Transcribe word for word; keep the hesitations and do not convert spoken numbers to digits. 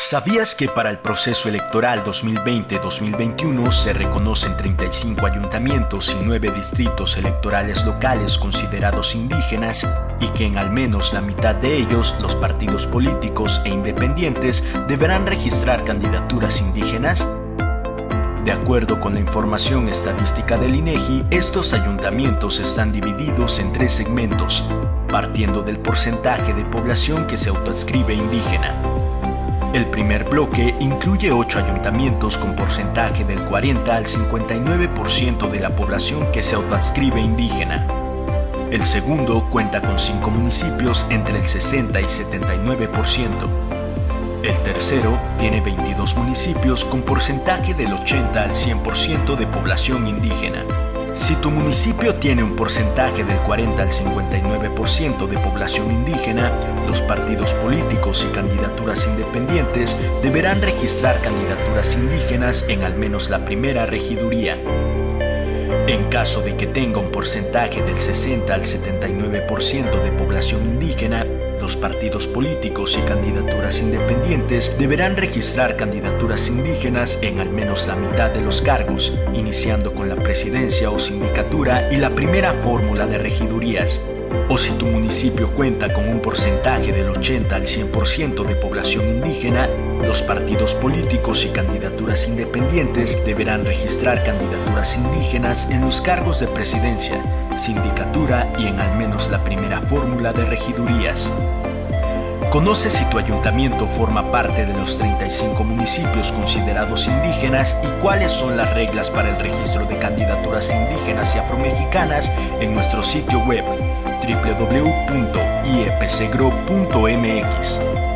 ¿Sabías que para el proceso electoral dos mil veinte dos mil veintiuno se reconocen treinta y cinco ayuntamientos y nueve distritos electorales locales considerados indígenas y que en al menos la mitad de ellos los partidos políticos e independientes deberán registrar candidaturas indígenas? De acuerdo con la información estadística del INEGI, estos ayuntamientos están divididos en tres segmentos, partiendo del porcentaje de población que se autoadscribe indígena. El primer bloque incluye ocho ayuntamientos con porcentaje del cuarenta al cincuenta y nueve por ciento de la población que se autoadscribe indígena. El segundo cuenta con cinco municipios entre el sesenta y setenta y nueve por ciento. El tercero tiene veintidós municipios con porcentaje del ochenta al cien por ciento de población indígena. Si tu municipio tiene un porcentaje del cuarenta al cincuenta y nueve por ciento de población indígena, los partidos políticos y candidaturas independientes deberán registrar candidaturas indígenas en al menos la primera regiduría. En caso de que tenga un porcentaje del sesenta al setenta y nueve por ciento de población indígena, los partidos políticos y candidaturas independientes deberán registrar candidaturas indígenas en al menos la mitad de los cargos, iniciando con la presidencia o sindicatura y la primera fórmula de regidurías. O si tu municipio cuenta con un porcentaje del ochenta al cien por ciento de población indígena, los partidos políticos y candidaturas independientes deberán registrar candidaturas indígenas en los cargos de presidencia, sindicatura y en al menos la primera fórmula de regidurías. Conoce si tu ayuntamiento forma parte de los treinta y cinco municipios considerados indígenas y cuáles son las reglas para el registro de candidaturas indígenas y afromexicanas en nuestro sitio web doble u doble u doble u punto i e p c gro punto m x.